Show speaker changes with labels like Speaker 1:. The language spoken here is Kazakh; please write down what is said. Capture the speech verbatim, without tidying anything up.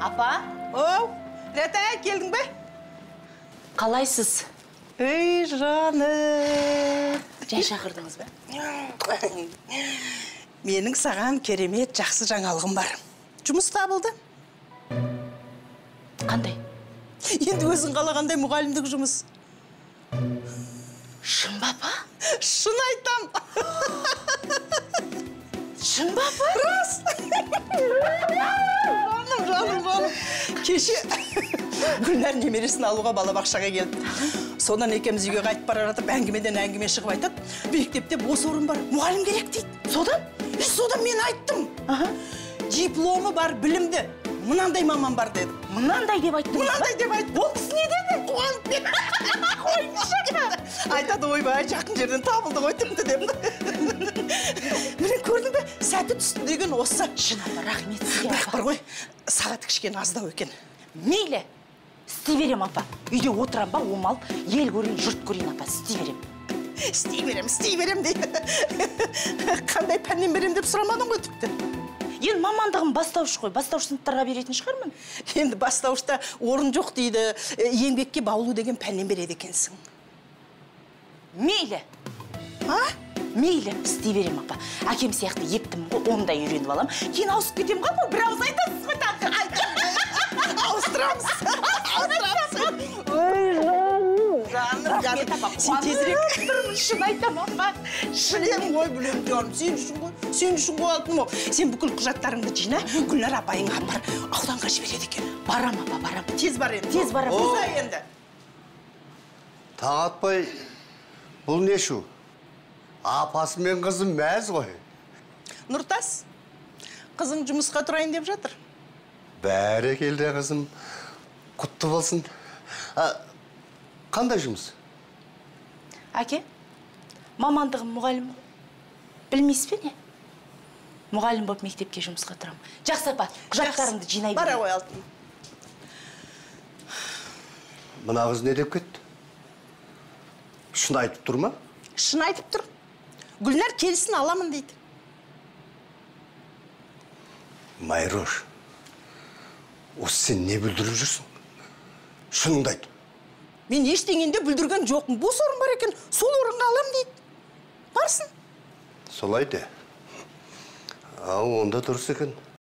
Speaker 1: Апа?
Speaker 2: Оу, Рәта, келдің бе?
Speaker 1: Қалайсыз?
Speaker 2: Ей, жаны.
Speaker 1: Жай шақырдыңыз ба?
Speaker 2: Менің саған керемет жақсы жаңалығым бар. Жұмыс табылды.
Speaker 1: Қандай?
Speaker 2: Енді өзің қалағандай мұғалімдік жұмыс.
Speaker 1: Шын ба, апа?
Speaker 2: Шын айтам.
Speaker 1: Шын ба, апа?
Speaker 2: Рас. Жаным, жаным, жаным. Кеше Гүлнәр немересін алуға балабақшаға келді. Содан екеуміз үйге қайтып бара жатып, әңгімеден әңгіме шығып айтады. Мектепте бос орын бар, мұғалім керек дейді. Содан? И содан мен айттым. Дипломы бар, білімді. Мынандай маман бар деді.
Speaker 1: Мынандай деп айттыңыз ба?
Speaker 2: Мынандай деп айтты.
Speaker 1: Ол кісі не деді?
Speaker 2: Қуанып деді. Айтады, ойбай, жақын жерден табылды ғой тіпті деп. Міне көрдің бе, сәті түсті деген осы.
Speaker 1: Шын апа, рахмет сізге, апа.
Speaker 2: Бірақ бар ғой, сағат кішкене аздау екен.
Speaker 1: Мейлі, істей берем, апа. Үйде отырам ба, омал, ел көрейін, жұрт көрейін, апа, істей берем.
Speaker 2: Істей берем, істей берем дейді. Қандай пәннен берем деп сұрамадың ғой тіпті.
Speaker 1: Енді мамандығым бастауыш қой, бастауыш сыныптарға беретін шығармын.
Speaker 2: Енді бастауышта орын жоқ дейді, еңбекке баулу деген пәннен береді екенсің.
Speaker 1: Мейлі.
Speaker 2: А?
Speaker 1: Мейлі, істей берем, апа. Әкем сияқты ептім ғой, ондай үйреніп алам. Кейін ауысып кетем ғой, бір ауыз айтасыз ғой, таңғы.
Speaker 2: Ауыстырамыз. Ауыстырамыз. Ой, жаным, жаным. Сен тезірек.
Speaker 1: Шын айтам, апа.
Speaker 2: Білем ғой, білем жаным. Сен үшін ғой, сен үшін ғой алтыным ол. Сен бүкіл құжаттарыңды жина, Гүлнәр апайыңа апар, ауданға жібереді екен.
Speaker 1: Барам, апа, барам.
Speaker 2: Тез бар енді.
Speaker 1: Тез барам.
Speaker 2: Ұза енді.
Speaker 3: Таң атпай, бұл не шу? Апасы мен қызым мәз ғой.
Speaker 2: Нұртас, қызың жұмысқа тұрайын деп жатыр.
Speaker 3: Бәрі келді қызым. Құтты болсын. Қандай жұмыс?
Speaker 1: Әке, мамандығым мұғалім. Білмейсіз бе не? Мұғалім болып мектепке жұмысқа тұрам. Жақсы, апа, құжаттарымды жинай берем.
Speaker 2: Бара ғой алтын.
Speaker 3: Мына қыз не деп кетті? Шын айтып тұр ма?
Speaker 2: Шын айтып тұр. Гүлнәр келсін аламын дейді.
Speaker 3: Майрош, осы сен не бүлдіріп жүрсің? Шыныңды айт.
Speaker 2: Мен ештеңенде бүлдірген жоқпын. Бос орын бар екен, сол орынға алам дейді. Барсын.
Speaker 3: Солай де. Ау, онда дұрыс екен.